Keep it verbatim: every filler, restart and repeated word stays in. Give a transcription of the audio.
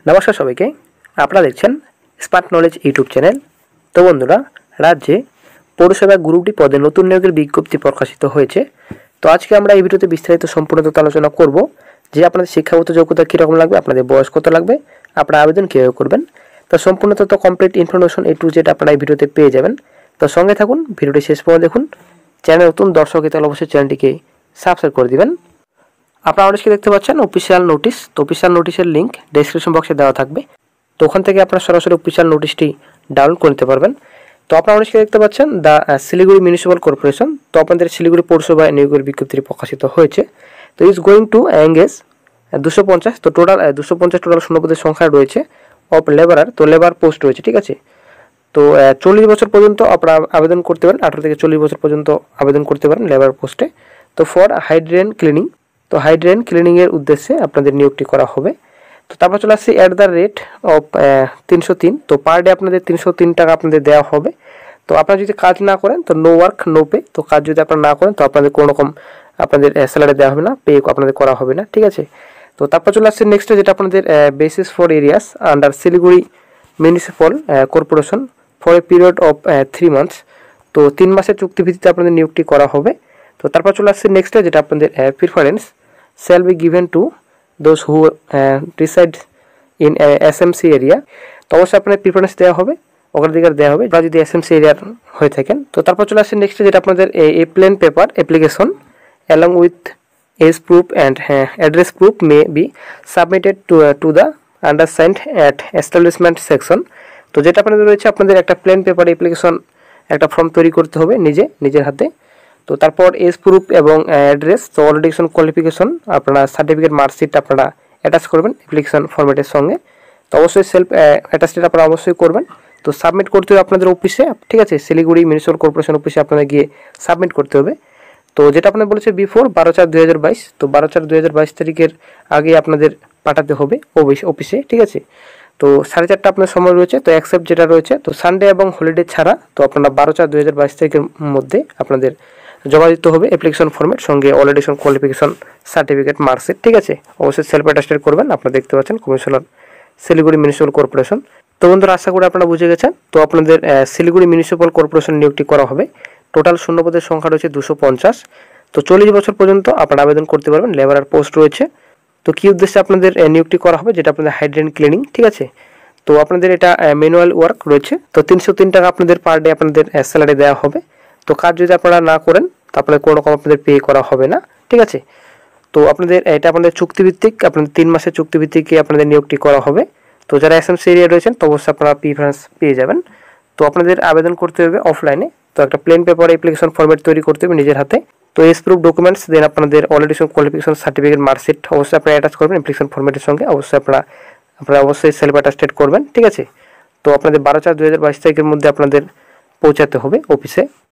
নমস্কার সবাইকে, আপনারা দেখছেন স্মার্ট নলেজ ইউটিউব চ্যানেল। তো বন্ধুরা, রাজ্যে পৌরসভা গ্রুপ ডি পদে নতুন নিয়োগের বিজ্ঞপ্তি প্রকাশিত হয়েছে। তো আজকে আমরা এই ভিডিওতে বিস্তারিত সম্পূর্ণ তথ্য আলোচনা করব যে আপনাদের শিক্ষাগত যোগ্যতা কীরকম লাগবে, আপনাদের বয়স কত লাগবে, আপনারা আবেদন কীভাবে করবেন। তো সম্পূর্ণ তথ্য complete information A to Z আপনারা এই ভিডিওতে পেয়ে যাবেন। তো সঙ্গে থাকুন, ভিডিওটি শেষ পর্যন্ত দেখুন। চ্যানেল নতুন দর্শক তাহলে অবশ্যই চ্যানেলটিকে সাবস্ক্রাইব করে দিবেন। আপনারা অনেকে দেখতে পাচ্ছেন অফিসিয়াল নোটিশ। তো অফিসিয়াল নোটিশের লিঙ্ক ডেসক্রিপশন বক্সে দেওয়া থাকবে। তো ওখান থেকে আপনারা সরাসরি অফিসিয়াল নোটিশটি ডাউনলোড করে নিতে পারবেন। তো আপনারা অনেকে দেখতে পাচ্ছেন দ্য শিলিগুড়ি মিউনিসিপাল কর্পোরেশন। তো আপনাদের শিলিগুড়ি পৌরসভায় নিয়োগের বিজ্ঞপ্তি প্রকাশিত হয়েছে। তো ইজ গোয়িং টু এঙ্গেজ দুশো পঞ্চাশ তো টোটাল দুশো পঞ্চাশ টোটাল শূন্যপদের সংখ্যা রয়েছে অফ লেবারার। তো লেবার পোস্ট রয়েছে, ঠিক আছে। তো চল্লিশ বছর পর্যন্ত আপনারা আবেদন করতে পারেন, আঠারো থেকে চল্লিশ বছর পর্যন্ত আবেদন করতে পারেন লেবার পোস্টে। তো ফর হাইড্রেন ক্লিনিং, তো হাইড্রেন ক্লিনিংয়ের উদ্দেশ্যে আপনাদের নিয়োগটি করা হবে। তো তারপর চলে আসছে অ্যাট দ্য রেট অফ তিনশো তিন তো পার ডে আপনাদের তিনশো তিন টাকা আপনাদের দেওয়া হবে। তো আপনারা যদি কাজ না করেন তো নো ওয়ার্ক নো পে। তো কাজ যদি আপনারা না করেন তো আপনাদের কোনো রকম আপনাদের স্যালারি দেওয়া হবে না, পে আপনাদের করা হবে না, ঠিক আছে। তো তারপর চলে আসছে নেক্সটে যেটা আপনাদের basis for areas under Siliguri municipal corporation for a period of three months. তো তিন মাসের চুক্তিভিত্তিতে আপনাদের নিয়োগটি করা হবে। তো তারপর চলে আসছে নেক্সটে যেটা আপনাদের preference shall be given to those who reside in S M C area. তো অবশ্যই আপনাদের প্রিফারেন্স দেওয়া হবে, অগ্রাধিকার দেওয়া হবে বা যদি এস এম সি এরিয়ার হয়ে থাকেন। তো তারপর চলে আসছে নেক্সটে যেটা আপনাদের a plain paper application along with age proof and address proof may be submitted to to the undersigned at establishment section. তো যেটা আপনাদের রয়েছে আপনাদের একটা প্লেন পেপার অ্যাপ্লিকেশন একটা ফর্ম তৈরি করতে হবে নিজে নিজের হাতে। তো তারপর এজ প্রুফ এবং অ্যাড্রেস, তো অল এডুকেশন কোয়ালিফিকেশন আপনারা সার্টিফিকেট মার্কশিট আপনারা অ্যাটাচ করবেন অ্যাপ্লিকেশন ফরম্যাটের সঙ্গে। তো অবশ্যই সেলফ অ্যাটাচড আপনারা অবশ্যই করবেন। তো সাবমিট করতে হবে আপনাদের অফিসে, ঠিক আছে, শিলিগুড়ি মিউনিসিপাল কর্পোরেশন অফিসে আপনাদের গিয়ে সাবমিট করতে হবে। তো যেটা আপনাদের বলেছে বিফোর বারো চার দুই হাজার বাইশ তো বারো চার দুই হাজার বাইশ তারিখের আগে আপনাদের পাঠাতে হবে অফিসে, ঠিক আছে। তো সাড়ে চারটা আপনার সময় রয়েছে। তো অ্যাকসেপ্ট যেটা রয়েছে তো সানডে এবং হলিডে ছাড়া তো আপনারা বারো চার দুই হাজার বাইশ তারিখের মধ্যে আপনাদের জমা দিতে হবে অ্যাপ্লিকেশন ফর্মের সঙ্গে all education qualification certificate marksheet, ঠিক আছে। অবশ্যই সেলফ অ্যাটাস্টেড করবেন। আপনারা দেখতে পাচ্ছেন কমিশনার শিলিগুড়ি মিউনিসিপাল কর্পোরেশন। তো বন্ধুরা, আশা করি আপনারা বুঝে গেছেন। তো আপনাদের শিলিগুড়ি মিউনিসিপাল কর্পোরেশন নিয়োগটি করা হবে। টোটাল শূন্যপদের সংখ্যা রয়েছে দুশো পঞ্চাশ। তো চল্লিশ বছর পর্যন্ত আপনারা আবেদন করতে পারবেন, লেবারার পোস্ট রয়েছে। তো কী উদ্দেশ্যে আপনাদের নিয়োগটি করা হবে, যেটা আপনাদের হাইড্রেন ক্লিনিং, ঠিক আছে। তো আপনাদের এটা ম্যানুয়াল ওয়ার্ক রয়েছে। তো তিনশো তিন টাকা আপনাদের পার ডে আপনাদের স্যালারি দেওয়া হবে। তো কাজ যদি আপনারা না করেন তো আপনাদের কোনো রকম আপনাদের পে করা হবে না, ঠিক আছে। তো আপনাদের এটা আপনাদের চুক্তিভিত্তিক, আপনাদের তিন মাসের চুক্তিভিত্তিকে আপনাদের নিয়োগটি করা হবে। তো যারা এস এম সি এরিয়া রয়েছেন তো অবশ্যই আপনারা প্রিফারেন্স পেয়ে যাবেন। তো আপনাদের আবেদন করতে হবে অফলাইনে। তো একটা প্লেন পেপার অ্যাপ্লিকেশন ফরম্যাট তৈরি করতে হবে নিজের হাতে। তো এস প্রুফ ডকুমেন্টস দেন আপনাদের all education qualification certificate marksheet অবশ্যই আপনারা অ্যাটাচ করবেন অ্যাপ্লিকেশন ফরম্যাটের সঙ্গে। অবশ্যই আপনারা আপনারা অবশ্যই সেলফ অ্যাটাস্টেড করবেন, ঠিক আছে। তো আপনাদের বারো চার দুই হাজার বাইশ তারিখের মধ্যে আপনাদের পৌঁছাতে হবে অফিসে।